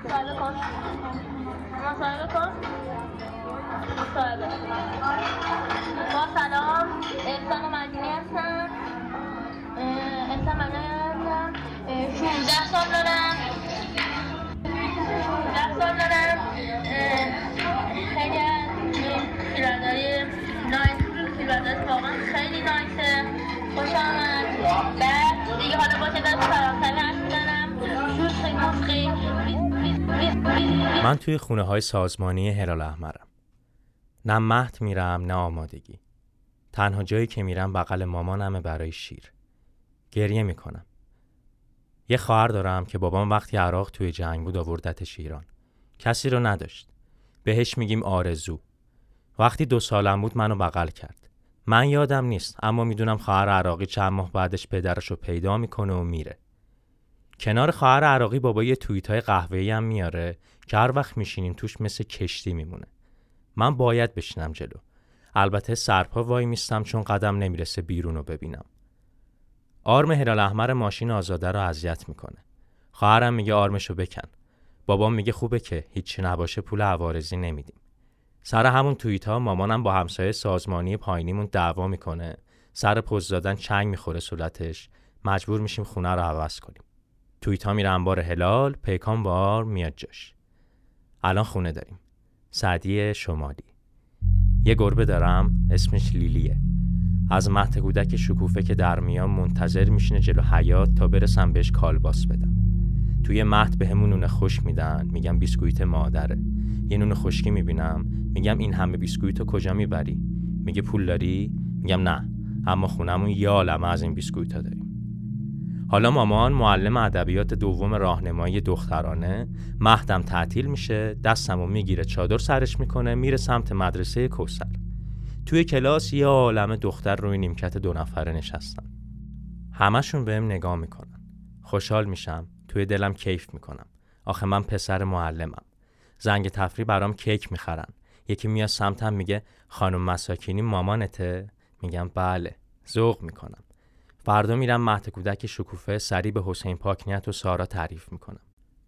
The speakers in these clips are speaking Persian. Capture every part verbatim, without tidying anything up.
مصاحبه کن مصاحبه کن مصاحبه با سلام احسان مدینی هستم. احسان مدینی هستم. شانزده سال دارم. شانزده سال دارم. خیلی پیراداری نایس پیراداری واقعا خیلی نایسه. خوش آمد. بعد دیگه حالا با تعداد فرانسوی حرف میزنم. شوخی مشخی. من توی خونه های سازمانی هلال احمرم. نه مهد میرم نه آمادگی. تنها جایی که میرم بغل مامانمه برای شیر. گریه میکنم. یه خواهر دارم که بابام وقتی عراق توی جنگ بود آوردتش ایران. کسی رو نداشت. بهش میگیم آرزو. وقتی دو سالم بود منو بغل کرد. من یادم نیست اما میدونم خواهر عراقی چند ماه بعدش پدرشو پیدا میکنه و میره. کنار خواهر عراقی بابا یه توییتای قهوه‌ای هم میاره که هر وقت میشینیم توش مثل کشتی میمونه. من باید بشینم جلو. البته سرپا وای میستم چون قدم نمیرسه بیرونو ببینم. آرم هلال احمر ماشین آزاده رو اذیت میکنه. خواهرم میگه آرمشو بکن. بابام میگه خوبه که هیچی نباشه پول عوارضی نمیدیم. سر همون توییتا مامانم با همسایه سازمانی پایینیمون دعوا میکنه. سر پوز دادن چنگ میخوره صورتش. مجبور میشیم خونه رو عوض کنیم. توییتا میره انبار هلال، پیکان بار میاد جاش. الان خونه داریم. سعدی شمالی. یه گربه دارم اسمش لیلیه. از مهد کودک شکوفه که در میام منتظر میشینه جلو حیاط تا برسم بهش کالباس بدم. توی مهد بهمون نون خوش میدن، میگم بیسکویت مادره. یه نون خشکی میبینم، میگم این همه بیسکویتو کجا میبری؟ میگه پول داری؟ میگم نه، اما خونمون یه عالمه از این بیسکویتا داریم. حالا مامان معلم ادبیات دوم راهنمایی دخترانه، مهدم تعطیل میشه، دستمو میگیره چادر سرش میکنه، میره سمت مدرسه کوثر. توی کلاس یه عالمه دختر روی نیمکت دو نفره نشستن. همشون بهم نگاه میکنن. خوشحال میشم، توی دلم کیف میکنم. آخه من پسر معلمم. زنگ تفریح برام کیک میخرن. یکی میاد سمتم میگه خانم مساکینی مامانته؟ میگم بله. ذوق میکنم. فردا میرم مهد کودک شکوفه سری به حسین پاکنیت و سارا تعریف میکنم.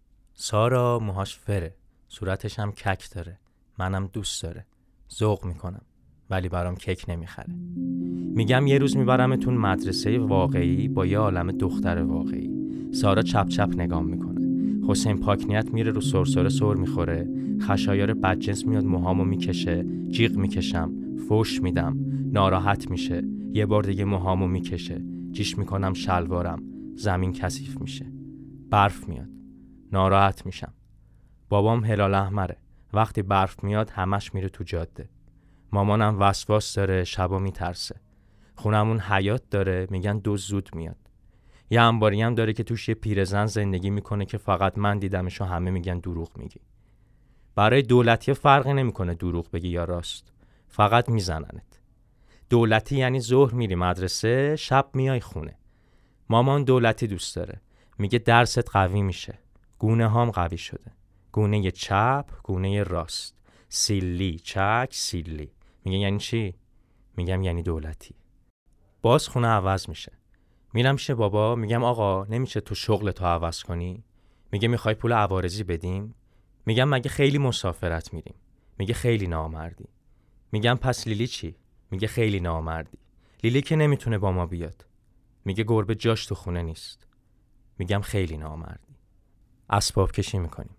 سارا موهاش فره، صورتش هم کک داره. منم دوست داره. ذوق میکنم. ولی برام کیک نمیخره. میگم یه روز میبرمتون مدرسه واقعی با یه عالمه دختر واقعی. سارا چپ چپ نگام میکنه. حسین پاکنیت میره رو سرسره سر میخوره. خشایار بدجنس میاد موهامو میکشه. جیغ میکشم. فوش میدم. ناراحت میشه. یه بار دیگه موهامو میکشه. جیش میکنم شلوارم. زمین کثیف میشه. برف میاد. ناراحت میشم. بابام هلال احمره. وقتی برف میاد همش میره تو جاده. مامانم وسواس داره، شبا میترسه. خونمون حیاط داره، میگن دو زود میاد. یه انباری هم داره که توش یه پیرزن زندگی میکنه که فقط من دیدمش و همه میگن دروغ میگی. برای دولتی فرقی نمیکنه دروغ بگی یا راست. فقط میزننت. دولتی یعنی ظهر میری مدرسه، شب میای خونه. مامان دولتی دوست داره. میگه درست قوی میشه. گونه هام قوی شده. گونه چپ، گونه راست. سیلی، چک، سیلی. میگه یعنی چی؟ میگم یعنی دولتی. باز خونه عوض میشه. میرم پیش بابا، میگم آقا نمیشه تو شغلتو عوض کنی؟ میگه میخوای پول عوارضی بدیم؟ میگم مگه خیلی مسافرت میریم؟ میگه خیلی نامردی. میگم پس لیلی چی؟ میگه خیلی نامردی. لیلی که نمیتونه با ما بیاد. میگه گربه جاش تو خونه نیست. میگم خیلی نامردی. اسباب کشی میکنیم.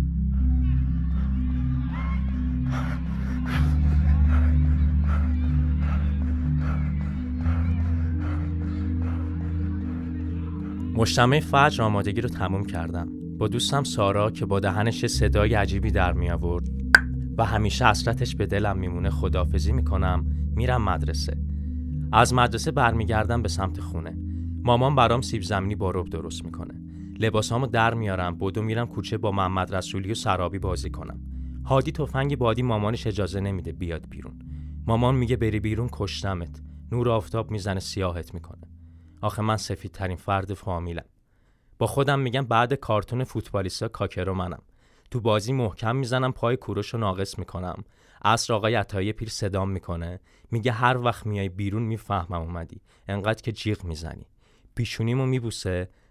مجتمع فجر آمادگی رو تموم کردم. با دوستم سارا که با دهنش صدای عجیبی در می آورد و همیشه حسرتش به دلم میمونه خداحافظی میکنم. میرم مدرسه. از مدرسه برمیگردم به سمت خونه. مامان برام سیب زمینی با رب درست میکنه. لباسامو در میارم، بدو میرم کوچه با محمد رسولی و سرابی بازی کنم. هادی تفنگ بادی مامانش اجازه نمیده بیاد بیرون. مامان میگه بری بیرون کشتمت. نور آفتاب میزنه سیاهت میکنه. آخه من سفیدترین فرد فامیلم. با خودم میگم بعد کارتون فوتبالیستا کاکرو منم. تو بازی محکم میزنم پای کوروشو ناقص میکنم. عصر آقای عطایی پیر صدام میکنه. میگه هر وقت میای بیرون میفهمم اومدی. انقدر که جیغ میزنی. پیشونیمو میبوسه.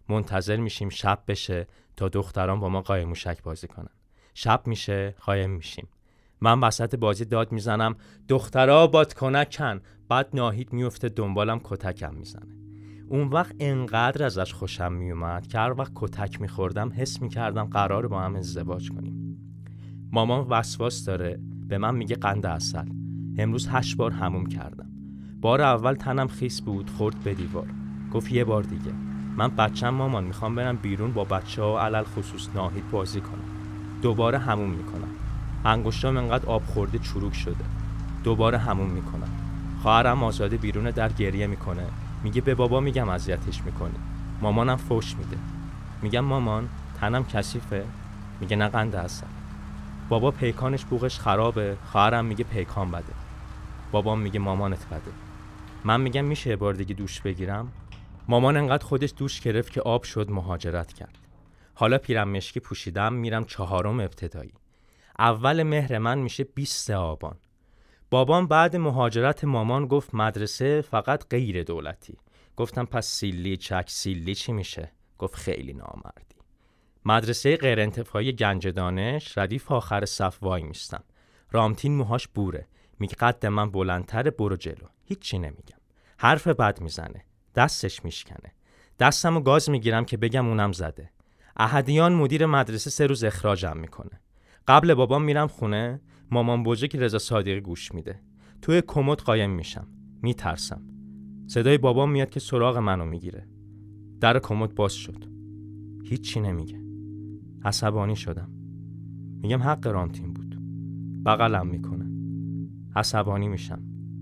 منتظر میشیم شب بشه تا دختران با ما قایم موشک بازی کنن. شب میشه، قایم میشیم. من وسط بازی داد میزنم دخترا بادکنک کن، بعد ناهید میفته دنبالم کتکم میزنه. اون وقت انقدر ازش خوشم میومد که هر وقت کتک میخوردم حس میکردم قراره با هم ازدواج کنیم. مامان وسواس داره، به من میگه قند عسل. امروز هشت بار حموم کردم. بار اول تنم خیس بود، خورد به دیوار. گفت یه بار دیگه. من بچم مامان، میخوام برم بیرون با بچه ها علل خصوص ناهید بازی کنم. دوباره حموم میکنم. انگشتام انقدر آب خورده چروک شده. دوباره حموم میکنم. خواهرم آزاده بیرون در گریه میکنه. میگه به بابا میگم اذیتش میکنی. مامانم فوش میده. میگم مامان تنم کثیفه. میگه نه قند عسل. بابا پیکانش بوقش خرابه. خواهرم میگه پیکان بده. بابام میگه مامانت بده. من میگم میشه یه بار دیگه دوش بگیرم. مامان انقدر خودش دوش گرفت که آب شد مهاجرت کرد. حالا پیرم مشکی پوشیدم میرم چهارم ابتدایی. اول مهر من میشه بیست آبان. بابام بعد مهاجرت مامان گفت مدرسه فقط غیر دولتی. گفتم پس سیلی چک سیلی چی میشه؟ گفت خیلی نامردی. مدرسه غیر انتفاعی گنج دانش، ردیف آخر صف وای میستم. رامتین موهاش بوره. میگه قد من بلندتره، برو جلو. هیچی نمیگم. حرف بد میزنه. دستش میشکنه. دستمو گاز میگیرم که بگم اونم زده. احدیان مدیر مدرسه سه روز اخراجم میکنه. قبل بابام میرم خونه، مامان بزرگ رضا صادقی گوش میده. توی کمد قایم میشم. میترسم. صدای بابام میاد که سراغ منو میگیره. در کمد باز شد. هیچی نمیگه. عصبانی شدم. میگم حق رامتین بود. بغلم میکنه. عصبانی میشم.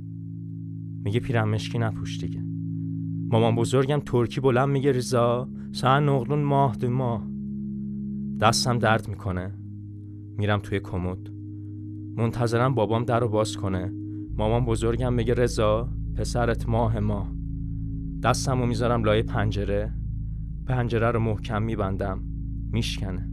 میگه پیرم مشکی نپوش دیگه. مامان بزرگم ترکی بلند میگه رضا سن نقلون ماه دو ماه. دستم درد میکنه. میرم توی کمد. منتظرم بابام در رو باز کنه. مامان بزرگم میگه رضا پسرت ماه ماه. دستم رو میذارم لای پنجره. پنجره رو محکم میبندم. میشکنه.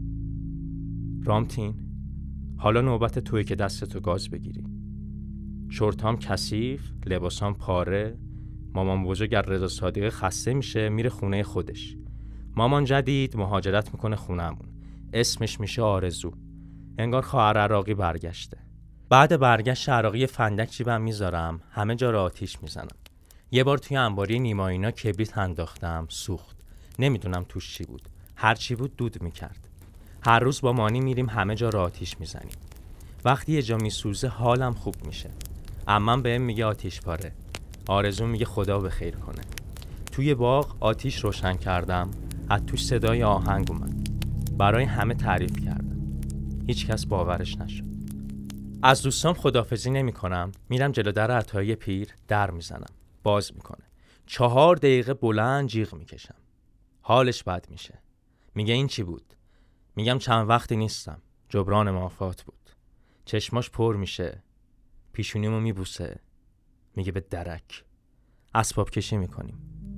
رامتین حالا نوبت توی که دستتو گاز بگیری. شورتام کثیف، لباسام پاره. مامان بزرگ از رضا صادقی خسته میشه میره خونه خودش. مامان جدید مهاجرت میکنه خونه‌مون. اسمش میشه آرزو. انگار خواهر عراقی برگشته. بعد برگشت عراقی فندک جیبم میذارم، همه جا رو آتیش میزنم. یه بار توی انباری نیمایینا کبریت انداختم، سوخت. نمیدونم توش چی بود. هر چی بود دود میکرد. هر روز با مانی میریم همه جا رو آتیش میزنیم. وقتی یه جا میسوزه حالم خوب میشه. عمم بهم میگه آتیش پاره. آرزو میگه خدا به خیر کنه. توی باغ آتیش روشن کردم. از توش صدای آهنگ اومد. برای همه تعریف کردم. هیچ کس باورش نشد. از دوستام خداحافظی نمی کنم. میرم جلو در عطایی پیر در میزنم. باز میکنه. چهار دقیقه بلند جیغ میکشم. حالش بد میشه. میگه این چی بود؟ میگم چند وقتی نیستم. جبران معافات بود. چشماش پر میشه. پیشونیمو میبوسه. میگه به درک. اسباب کشی میکنیم.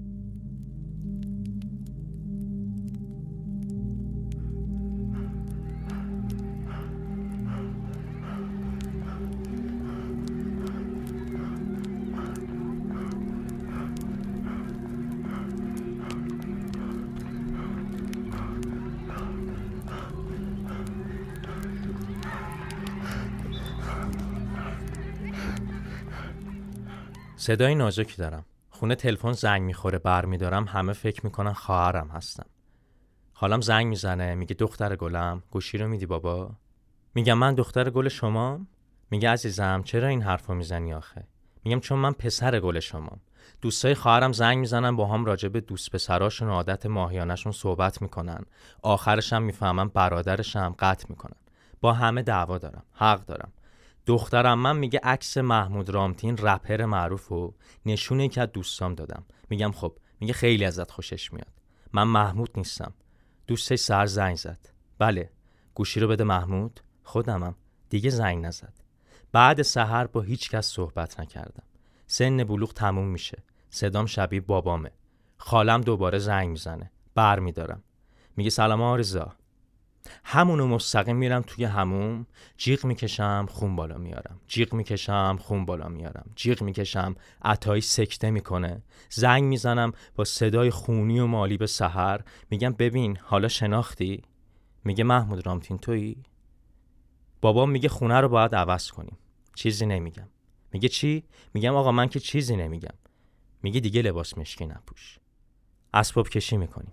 صدای نازکی دارم. خونه تلفن زنگ میخوره، برمیدارم. همه فکر میکنن خواهرم هستم. خالم زنگ میزنه، میگه دختر گلم گوشی رو میدی بابا؟ میگم من دختر گل شمام؟ میگه عزیزم چرا این حرفو میزنی آخه؟ میگم چون من پسر گل شمام. دوستای خواهرم زنگ میزنن با هم راجع به دوست پسراشون و عادت ماهیانه‌شون صحبت میکنن. آخرش هم میفهمن برادرشم قطع میکنن. با همه دعوا دارم. حق دارم. دخترم من میگه عکس محمود رامتین رپر معروفو نشونه که از دوستام دادم. میگم خب. میگه خیلی ازت خوشش میاد. من محمود نیستم. دوستش سر زنگ زد. بله. گوشی رو بده محمود. خودمم. دیگه زنگ نزد. بعد سحر با هیچ کس صحبت نکردم. سن بلوغ تموم میشه. صدام شبیه بابامه. خالم دوباره زنگ میزنه. بر میدارم. میگه سلام آرزا. همونو مستقیم میرم توی حموم، جیغ میکشم خون بالا میارم، جیغ میکشم خون بالا میارم، جیغ میکشم عطایی سکته میکنه، زنگ میزنم با صدای خونی و مالی به سحر، میگم ببین حالا شناختی؟ میگه محمود رامتین تویی؟ بابام میگه خونه رو باید عوض کنیم. چیزی نمیگم. میگه چی؟ میگم آقا من که چیزی نمیگم. میگه دیگه لباس مشکی نپوش. اسباب کشی میکنیم.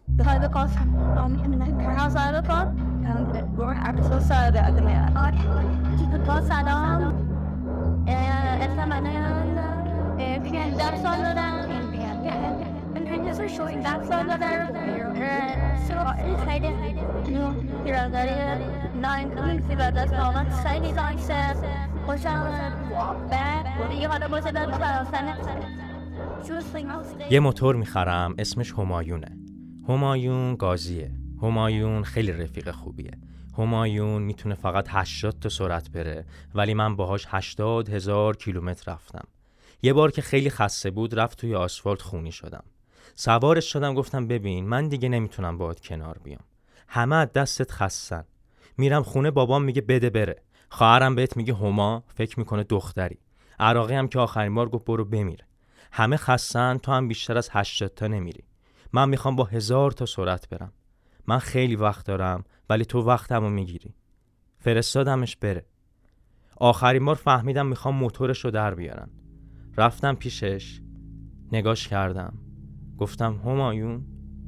یه موتور میخرم اسمش همایونه. همایون گازیه. همایون خیلی رفیق خوبیه. همایون میتونه فقط هشتاد تا سرعت بره، ولی من باهاش هشتاد هزار کیلومتر رفتم. یه بار که خیلی خسته بود رفت توی آسفالت خونی شدم. سوارش شدم گفتم ببین من دیگه نمیتونم باهات کنار بیام. همه از دستت خستن. میرم خونه بابام میگه بده بره. خواهرم بهت میگه هما، فکر میکنه دختری. عراقی هم که آخرین بار گفت برو بمیره. همه خستن، تو هم بیشتر از هشتاد تا نمیری. من میخوام با هزار تا سرعت برم. من خیلی وقت دارم ولی تو وقتمو میگیری. فرستادمش بره. آخرین بار فهمیدم میخوام موتورش رو در بیارن. رفتم پیشش، نگاش کردم، گفتم همایون.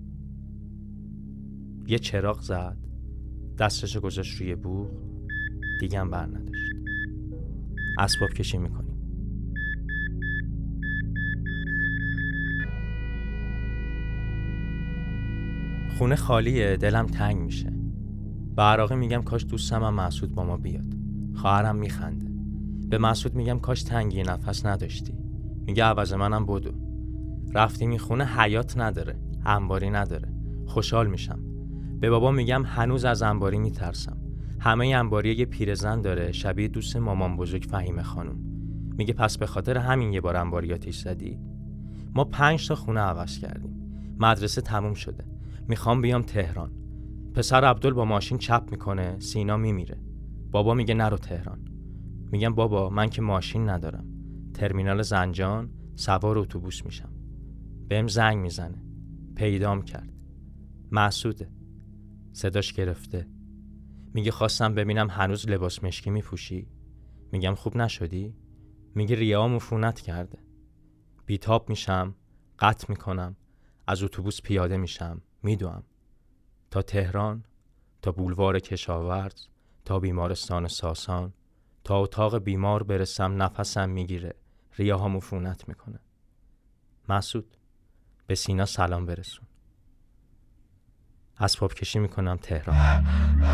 یه چراغ زد، دستشو گذاشت روی بوق، دیگه هم بر نداشت. اسباب کشی میکنیم. خونه خالیه، دلم تنگ میشه. به عراقی میگم کاش دوستم هم مسعود با ما بیاد. خواهرم میخنده. به مسعود میگم کاش تنگی نفس نداشتی. میگه عوض منم بدو. رفتیم این خونه حیاط نداره، انباری نداره. خوشحال میشم. به بابا میگم هنوز از انباری میترسم. همه انباری یه پیرزن داره شبیه دوست مامان بزرگ فهیمه خانم. میگه پس به خاطر همین یه بار انباری آتیش زدی؟ ما پنج تا خونه عوض کردیم. مدرسه تموم شده. میخوام بیام تهران. پسر عبدل با ماشین چپ میکنه، سینا میمیره. بابا میگه نرو تهران. میگم بابا من که ماشین ندارم. ترمینال زنجان سوار اتوبوس میشم. بهم زنگ میزنه. پیدام کرد. مسعوده. صداش گرفته. میگه خواستم ببینم هنوز لباس مشکی میپوشی؟ میگم خوب نشدی؟ میگه ریه‌ام عفونت کرده. بیتاب میشم، قطع میکنم، از اتوبوس پیاده میشم، میدوام تا تهران، تا بولوار کشاورز، تا بیمارستان ساسان، تا اتاق بیمار برسم. نفسم میگیره، ریه‌ام عفونت میکنه. مسعود به سینا سلام برسون. اسباب کشی میکنم تهران.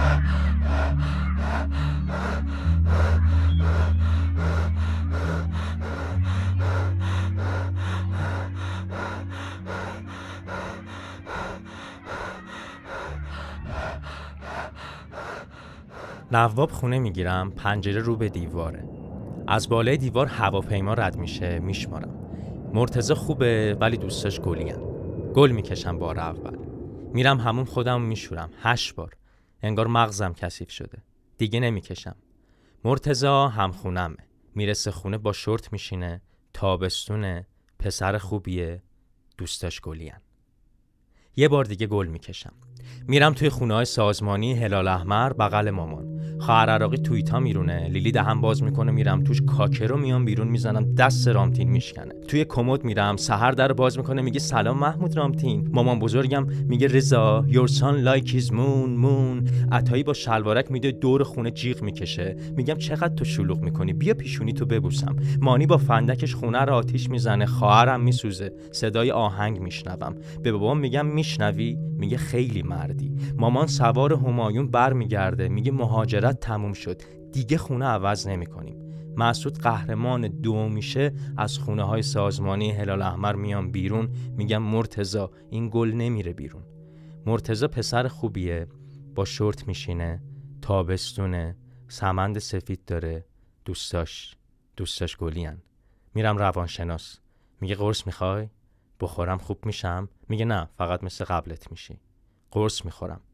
نواب خونه میگیرم، پنجره رو به دیواره. از بالای دیوار هواپیما رد میشه، میشمارم. مرتضی خوبه ولی دوستاش گلین. گل میکشم بار اول. میرم همون خودم میشورم هشت بار. انگار مغزم کثیف شده. دیگه نمیکشم. مرتضی هم خونمه. میرسه خونه با شورت میشینه، تابستونه، پسر خوبیه، دوستاش گلین. یه بار دیگه گل میکشم. میرم توی خونه‌های سازمانی هلال احمر بغل مامان. خواهر عراقی توییتا میرونه، لیلی دهن باز میکنه، میرم توش کاکه رو میام بیرون میزنم، دست رامتین میشکنه. توی کمد میرم، سحر در باز میکنه میگه سلام محمود رامتین. مامان بزرگم میگه رضا your son like his moon moon. عطایی با شلوارک میده دور خونه جیغ میکشه. میگم چقدر تو شلوغ میکنی، بیا پیشونی تو ببوسم. مانی با فندکش خونه رو آتیش میزنه، خواهرم میسوزه، صدای آهنگ میشنوم. به بابام میگم میشنوی؟ میگه خیلی مردی. مامان سوار همایون برمیگرده، میگه مهاجرت تموم شد، دیگه خونه عوض نمی کنیم. مسعود قهرمان دو میشه، از خونه های سازمانی هلال احمر میام بیرون، میگم مرتضی این گل نمیره بیرون. مرتضی پسر خوبیه، با شورت میشینه، تابستونه، سمند سفید داره، دوستاش دوستاش گلین. میرم روانشناس، میگه قرص میخوای؟ بخورم خوب میشم؟ میگه نه، فقط مثل قبلت میشی. قرص میخورم.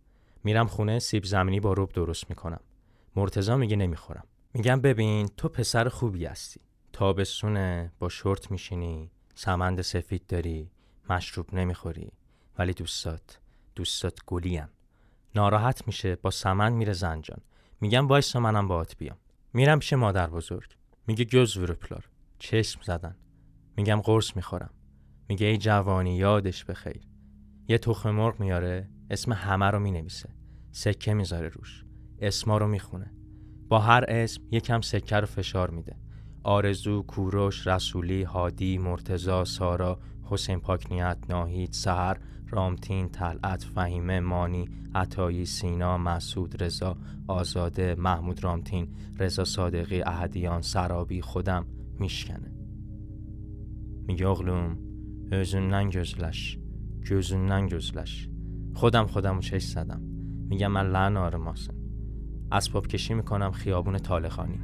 میرم خونه سیب زمینی با رب درست میکنم. مرتضی میگه نمیخورم. میگم ببین تو پسر خوبی هستی. تابستونه با شورت میشینی، سمند سفید داری، مشروب نمیخوری، ولی دوستات دوستات گلین. ناراحت میشه با سمند میره زنجان. میگم وایسا منم باهات بیام. میرم پیش مادر بزرگ. میگه گوز ورپلار. چشم زدن. میگم قرص میخورم. میگه ای جوانی یادش بخیر. یه تخم مرغ میاره، اسم همه رو مینویسه، سکه میذاره روش، اسما رو میخونه، با هر اسم یکم سکه رو فشار میده. آرزو، کوروش، رسولی، هادی، مرتضی، سارا، حسین پاکنیت، ناهید، سحر، رامتین، طلعت، فهیمه، مانی، عطایی، سینا، مسعود، رضا، آزاده، محمود رامتین، رضا صادقی، احدیان، سرابی، خودم. میشکنه. میگه اغلوم özündən gözləş gözündən gözləş. خودم خودمو چش زدم. میگم من لعن آرماسن. اسباب کشی میکنم خیابون طالقانی.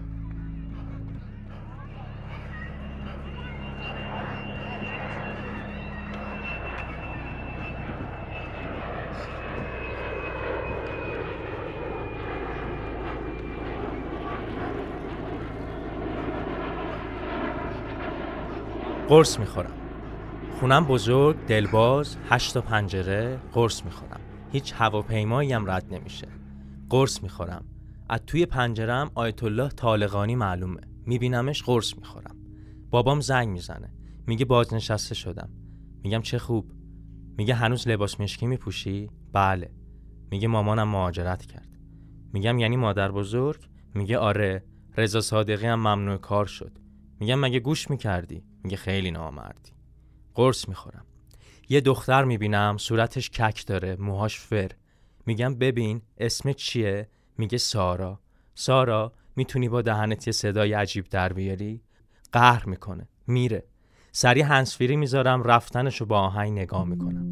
قرص میخورم. خونم بزرگ، دلباز، هشت تا پنجره. قرص میخورم. هیچ هواپیمایی هم رد نمیشه. قرص میخورم. از توی پنجرم آیت الله طالقانی معلومه. میبینمش قرص میخورم. بابام زنگ میزنه. میگه بازنشسته شدم. میگم چه خوب. میگه هنوز لباس مشکی میپوشی؟ بله. میگه مامانم مهاجرت کرد. میگم یعنی مادر بزرگ؟ میگه آره. رضا صادقی هم ممنوع کار شد. میگم مگه گوش میکردی؟ میگه خیلی نامردی. قرص میخورم. یه دختر میبینم صورتش کک داره، موهاش فر. میگم ببین اسم چیه؟ میگه سارا. سارا میتونی با دهنت یه صدای عجیب در بیاری؟ قهر میکنه. میره. سری هنسفیری میذارم، رفتنشو با آهنگ نگاه میکنم.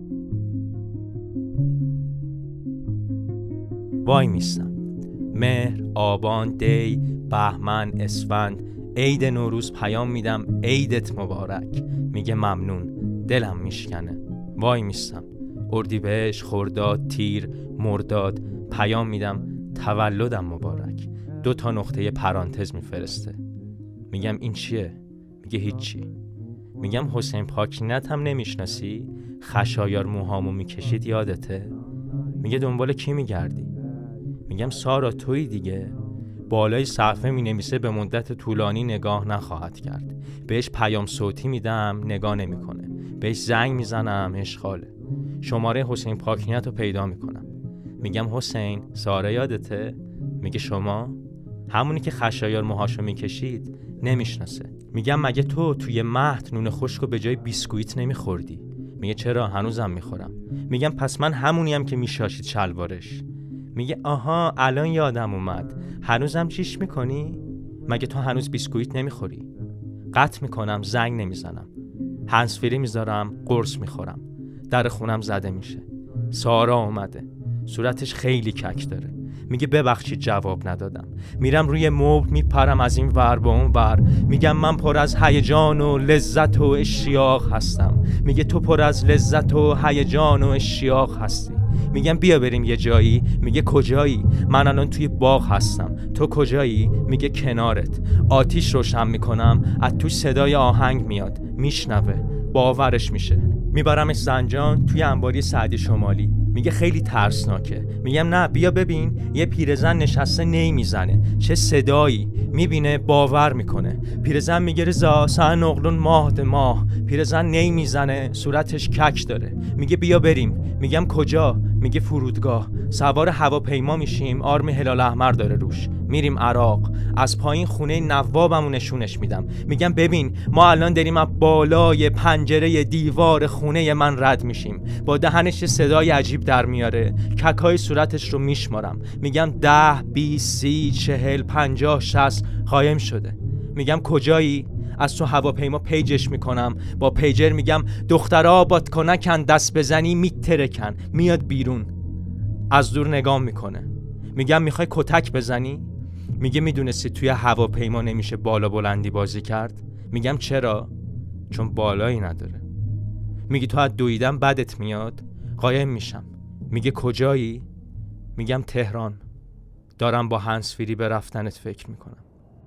وای میستم. مهر، آبان، دی، بهمن، اسفند، عید نوروز پیام میدم عیدت مبارک. میگه ممنون. دلم میشکنه. وای میستم. اردیبهشت، خرداد، تیر، مرداد پیام میدم تولدم مبارک. دو تا نقطه پرانتز میفرسته. میگم این چیه؟ میگه هیچی. میگم حسین پاکنیت هم نمیشناسی؟ خشایار موهامو میکشید یادته؟ میگه دنبال کی میگردی؟ میگم سارا تویی دیگه. بالای صفحه می نویسه به مدت طولانی نگاه نخواهد کرد. بهش پیام صوتی میدم نگاه نمی کنه. بهش زنگ میزنم اشغاله. شماره حسین پاکنیت رو پیدا میکنم. میگم حسین سارا یادته؟ میگه شما؟ همونی که خشایار موهاشو میکشید. نمیشناسه. میگم مگه تو توی مهد نون خشکو به جای بیسکویت نمیخوردی؟ میگه چرا هنوزم میخورم. میگم پس من همونیم که میشاشید شلوارش. میگه آها الان یادم اومد. هنوزم چیش میکنی؟ مگه تو هنوز بیسکویت نمیخوری؟ قطع میکنم، زنگ نمیزنم. هنسفری میذارم، قرص میخورم. در خونم زده میشه. سارا اومده. صورتش خیلی کک داره. میگه ببخشید جواب ندادم. میرم روی مبل میپرم از این ور به اون ور. میگم من پر از هیجان و لذت و اشتیاق هستم. میگه تو پر از لذت و هیجان و اشتیاق هستی. میگم بیا بریم یه جایی. میگه کجایی؟ من الان توی باغ هستم. تو کجایی؟ میگه کنارت. آتیش روشن میکنم، از توش صدای آهنگ میاد. میشنوه، باورش میشه. میبرمش زنجان توی انباری سعدی شمالی. میگه خیلی ترسناکه. میگم نه بیا ببین. یه پیرزن نشسته نی میزنه. چه صدایی. میبینه، باور میکنه. پیرزن میگه رضا سن اغلون ماه ده ماه. پیرزن نی میزنه، صورتش کک داره. میگه بیا بریم. میگم کجا؟ میگه فرودگاه. سوار هواپیما میشیم، آرم هلال احمر داره روش. میریم عراق. از پایین خونه نوابمو نشونش میدم. میگم ببین ما الان داریم از بالای پنجره دیوار خونه من رد میشیم. با دهنش صدای عجیب در میاره. ککای صورتش رو میشمارم. میگم ده، بیست، سی، چهل، پنجاه، شصت. قایم شده. میگم کجایی؟ از تو هواپیما پیجش میکنم. با پیجر میگم دخترها بادکنکن دست بزنی میترکن. میاد بیرون. از دور نگاه میکنه. میگم میخوای کتک بزنی؟ میگه میدونستی توی هواپیما نمیشه بالا بلندی بازی کرد؟ میگم چرا؟ چون بالایی نداره. میگه تو از دویدن بدت میاد؟ قایم میشم. میگه کجایی؟ میگم تهران. دارم با هنسفیری به رفتنت فکر میکنم.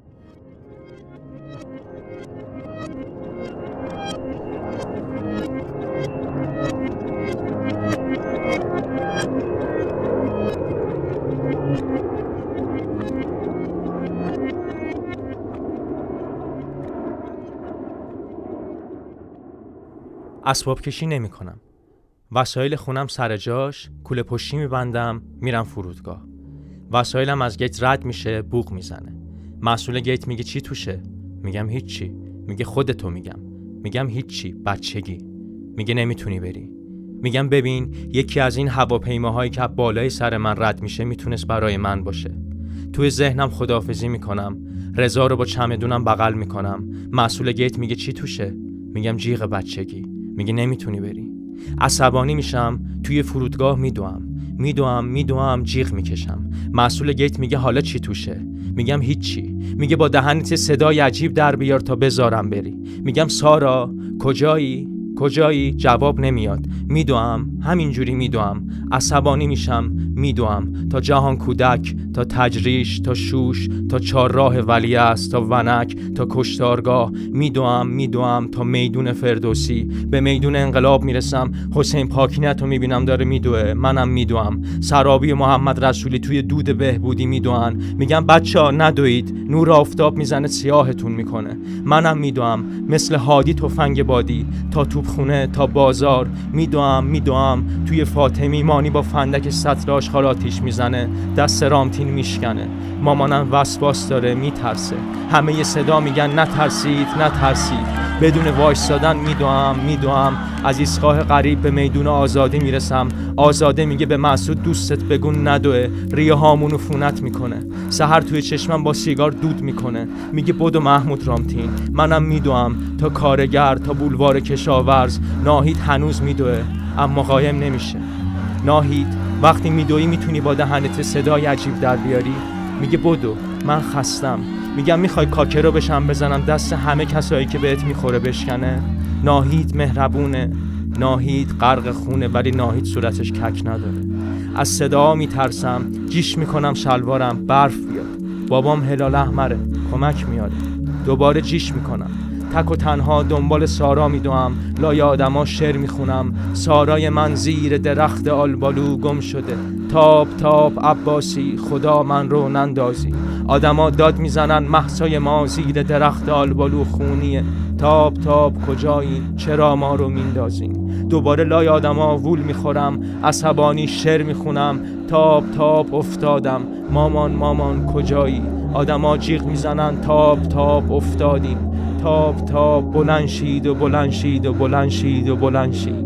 اسباب کشی نمی کنم. وسایل خونم سر جاش، کوله پشتی میبندم، میرم فرودگاه. وسایلم از گیت رد میشه، بوق میزنه. مسئول گیت میگه چی توشه؟ میگم هیچی. میگه خودتو میگم. میگم هیچی، بچگی. میگه نمیتونی بری. میگم ببین یکی از این هواپیماهایی که بالای سر من رد میشه میتونست برای من باشه. توی ذهنم خداحافظی میکنم. رضا رو با چمدونم بغل میکنم. مسئول گیت میگه چی توشه؟ میگم جیغ بچگی. میگه نمیتونی بری. عصبانی میشم، توی فرودگاه میدوام میدوام میدوام جیغ میکشم. مسئول گیت میگه حالا چی توشه؟ میگم هیچی. میگه با دهنت صدای عجیب در بیار تا بذارم بری. میگم سارا کجایی؟ کجایی؟ جواب نمیاد. میدوام، همینجوری میدوام. عصبانی میشم، میدوام تا جهان کودک، تا تجریش، تا شوش، تا چهارراه ولیعصر، تا ونک، تا کشتارگاه. میدوام میدوام تا میدون فردوسی. به میدون انقلاب میرسم، حسین پاکینت رو میبینم داره میدوه، منم میدوام. سرابی محمد رسولی توی دود بهبودی میدوان. میگم بچه‌ها ندوید، نور آفتاب میزنه سیاهتون میکنه. منم میدوام مثل هادی تفنگ بادی، تا توپخونه تا بازار. میدوام میدوام توی فاطمی مانی با فندک سطل آشغال آتیش میزنه، دست رامتین میشکنه. مامانم وسواس داره، میترسه. همه ی صدا میگن نترسید نترسید. بدون وایسادن میدوام میدوام از ایستگاه قریب به میدون آزادی میرسم. آزاده میگه به مسعود دوستت بگون ندوه، ریه هامونو فونت میکنه. سحر توی چشمم با سیگار دود میکنه. میگه بدو محمود رامتین. منم میدوام تا کارگر، تا بولوار کشاورز. ناهید هنوز میدوه اما قایم نمیشه. ناهید وقتی میدوی میتونی با دهنت صدای عجیب در بیاری؟ میگه بدو، من خستم. میگم میخوای کاکه رو بشم بزنم دست همه کسایی که بهت میخوره بشکنه؟ ناهید مهربونه، ناهید غرق خونه، ولی ناهید صورتش کک نداره. از صدا میترسم، جیش میکنم شلوارم برف بیاد. بابام هلال احمره، کمک میاره. دوباره جیش میکنم، تک و تنها دنبال سارا میدوام. لای آدما شعر میخونم. سارای من زیر درخت آلبالو گم شده. تاب تاب عباسی، خدا من رو نندازی. آدما داد میزنن مهسای ما زیر درخت آلبالو خونیه. تاب تاب کجایی؟ چرا ما رو میندازین؟ دوباره لای آدما وول میخورم. عصبانی شعر میخونم. تاب تاب افتادم. مامان مامان کجایی؟ آدما جیغ میزنن تاب تاب افتادیم. تاب تاب بلند شید و بلند شید و بلند شید و بلند شید.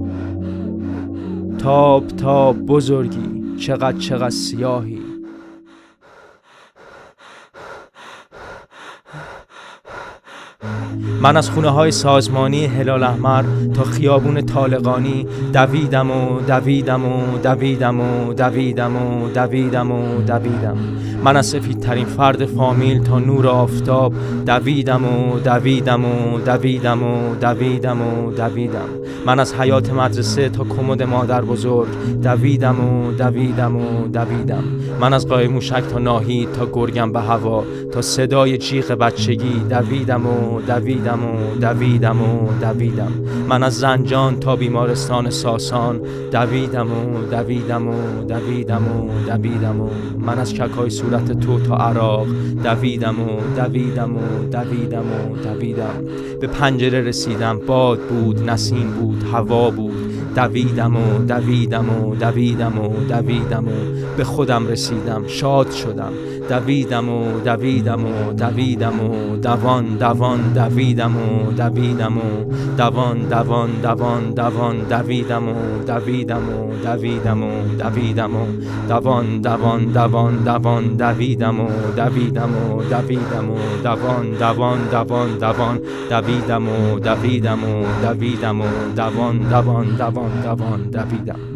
تاب تاب بزرگی، چقدر چقدر سیاهی. من از خونه های سازمانی هلال احمر تا خیابون طالقانی دویدم و دویدم و دویدم و دویدم و دویدم و دویدم. من از سفیدترین فرد فامیل تا نور آفتاب دویدم و دویدم و دویدم و دویدم و دویدم. من از حیات مدرسه تا کمد مادر بزرگ دویدم و دویدم و دویدم. من از قایم موشک تا ناهید تا گرگم به هوا تا صدای جیغ بچگی دویدم و دویدم و دویدم و دویدم. من از زنجان تا بیمارستان ساسان دویدم و دویدم و دویدم و دویدم و من از ککای صورت تو تا عراق دویدم و دویدم و دویدم و دویدم. به پنجره رسیدم، باد بود، نسیم بود، هوا بود. دویدم و دویدم و دویدم و دویدم و به خودم رسیدم، شاد شدم. دویدم و دویدم و دویدم و دوان دوان دویدم و دویدم و دوان دوان دوان دوان دویدم و دویدم و دویدم و دویدم و دوان دوان دوان دوان دویدم و دویدم و دویدم و دوان دوان دوان دوان دویدم و دویدم و دویدم و دوان دوان دوان دوان دویدم.